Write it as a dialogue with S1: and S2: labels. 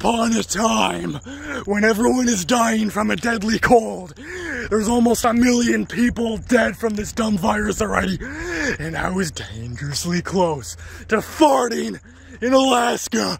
S1: upon a time when everyone is dying from a deadly cold. There's almost 1 million people dead from this dumb virus already. And I was dangerously close to farting in Alaska.